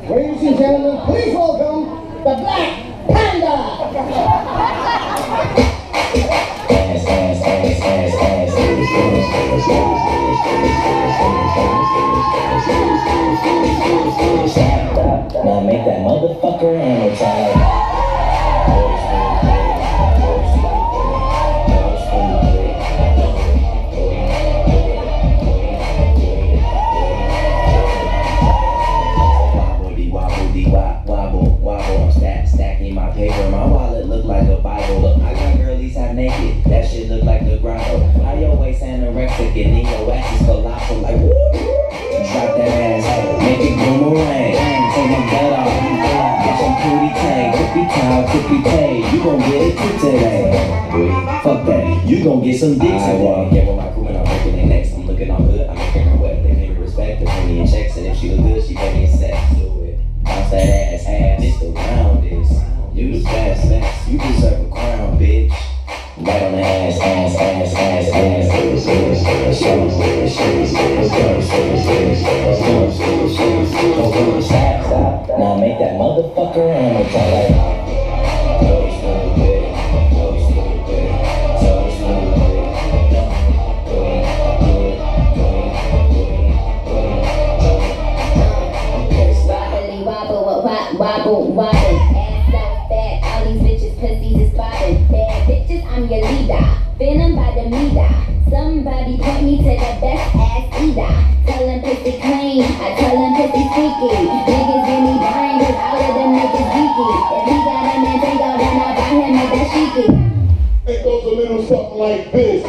Ladies and gentlemen, please welcome the Black Panda! Now make that motherfucker energize. Stacking my paper, my wallet look like a Bible. Look, I got girlies half naked, that shit look like the grotto. How your waist anorexic and then your ass is colossal, like woo. Drop that ass, make it boomerang. Take my butt off, get some booty tang, tippy toe, tippy tay. You gon' get it quick today. Fuck that, you gon' get some dick today. Yeah, with my crew and I'm breaking their necks. I'm looking all good, I'm making her wet. They pay me respect, they pay me in checks, and if she look good, she pay me in sex. Bounce that ass, it's the round is. You the best, you deserve a crown, bitch. Right on the ass. Now make that motherfucker energize. Wobble, ass so fat, all these bitches pussies is bobbing. Bad bitches, I'm your leader, venom by the meter. Somebody point me to the best ass eater. Tell them pussy clean, I tell them pussy sneaky. Niggas give me brain, cause all of them niggas geeky. If he got a man tango, then I buy him a dashiki. It goes a little something like this.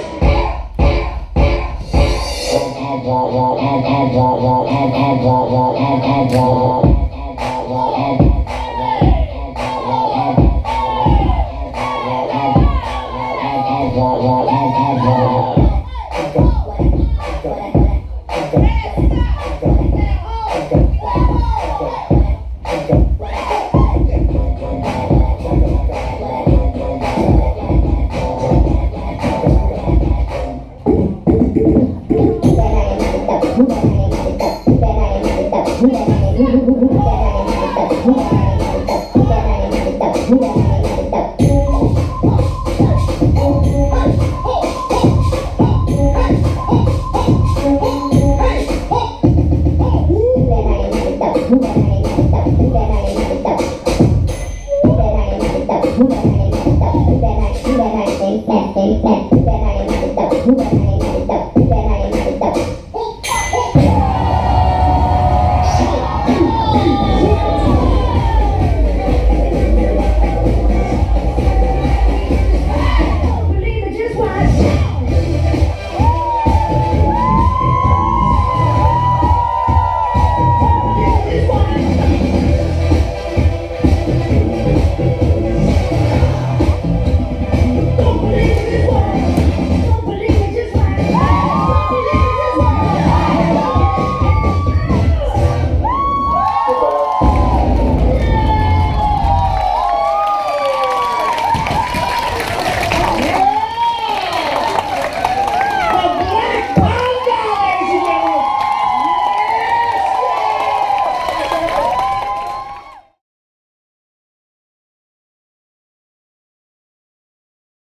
Have